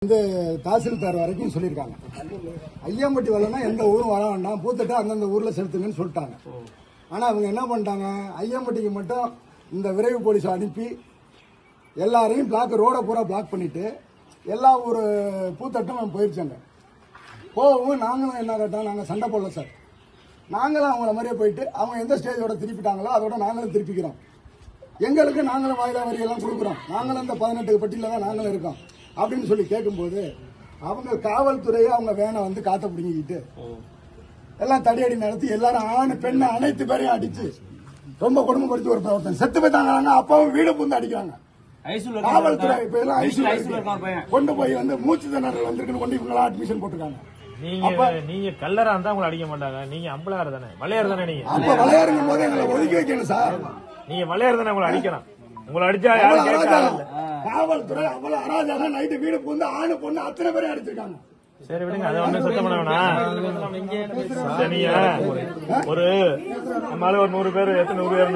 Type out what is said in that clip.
இந்த தாசில்தார் வரைக்கும் சொல்லியிருக்காங்க. ஐயம்பட்டி வரலன்னா எந்த ஊரும் வர வேண்டாம், பூத்தட்டை அந்தந்த ஊர்ல செலுத்துங்கன்னு சொல்லிட்டாங்க. ஆனா அவங்க என்ன பண்ணிட்டாங்க, ஐயம்பட்டிக்கு மட்டும் இந்த விரைவு போலீஸ் அனுப்பி எல்லாரையும் ரோட பூரா பிளாக் பண்ணிட்டு எல்லா ஊர் பூத்தட்டும் போயிருச்சாங்க. போகவும் நாங்களும் என்ன கேட்டோம், நாங்கள் சண்டை போடல சார், நாங்களும் அவங்கள மாதிரியே போயிட்டு அவங்க எந்த ஸ்டேஜோட திருப்பிட்டாங்களோ அதோட நாங்களும் திருப்பிக்கிறோம். எங்களுக்கு நாங்களும் வாயிலா வரியெல்லாம் கொடுக்குறோம், நாங்களும் இந்த 18 பட்டியல தான் நாங்களும் இருக்கோம் அப்படின்னு சொல்லி கேட்கும்போது அவங்க காவல்துறையை அவங்க வேனை வந்து காத்த பிடிங்கிக்கிட்டு எல்லாம் தடியடி நடத்தி எல்லாரும் ஆண் பெண்ணை அனைத்து பேரையும் அடிச்சு ரொம்ப கொடுமைப்படுத்தி ஒரு பிரவர்த்தனை செத்து போயிட்டாங்க. அப்பாவும் வீடு பூந்து அடிக்கிறாங்க. காவல்துறை இப்ப எல்லாம் ஐசியூ கொண்டு போய் வந்து மூச்சு திணறல் வந்திருக்குன்னு கொண்டு இவங்க அட்மிஷன் போட்டுருக்காங்க. நீங்க கல்லரா இருந்தா உங்களை அடிக்க மாட்டாங்க, நீங்க அம்பளார் தானே, வளையார் தானே, நீங்க அப்ப விளையாடுங்க போது எங்களை ஒதுக்கி வைக்கணும் சார். நீங்க வளையார் தானே, உங்களை அடிக்கணும். உங்களை அடிச்சா யாரும் கேட்காது. காவல்துறை அவ்வளவு அராஜகம், நைட்டு வீடு பூந்து ஆணு பொண்ணு அத்தனை பேரும் அடிச்சிருக்காங்க. சரி விடுங்க, அதை ஒண்ணு சுத்தம் பண்ண வேணாம். நீங்க ஒரு நம்மளால ஒரு 100 பேர் எத்தனை 100 பேர்